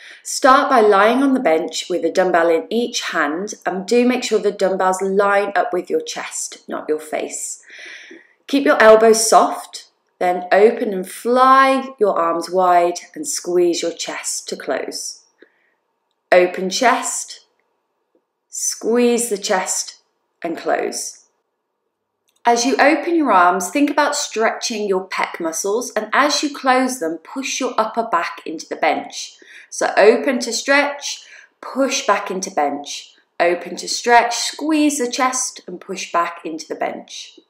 Start by lying on the bench with a dumbbell in each hand, and do make sure the dumbbells line up with your chest, not your face. Keep your elbows soft, then open and fly your arms wide and squeeze your chest to close. Open chest, squeeze the chest and close. As you open your arms, think about stretching your pec muscles, and as you close them, push your upper back into the bench. So open to stretch, push back into bench. Open to stretch, squeeze the chest and push back into the bench.